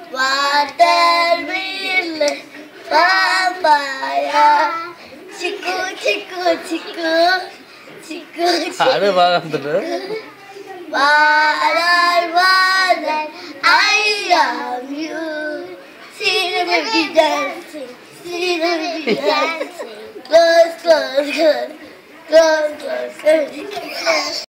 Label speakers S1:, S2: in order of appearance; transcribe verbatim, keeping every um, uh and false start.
S1: watermelon, papaya, chiku chiku chiku, chiku
S2: ada
S1: chiku.
S2: బాగుంటుంది.
S1: Water, water, I love you. See the baby dancing, see the baby dancing. Close, close, close, close, close, close.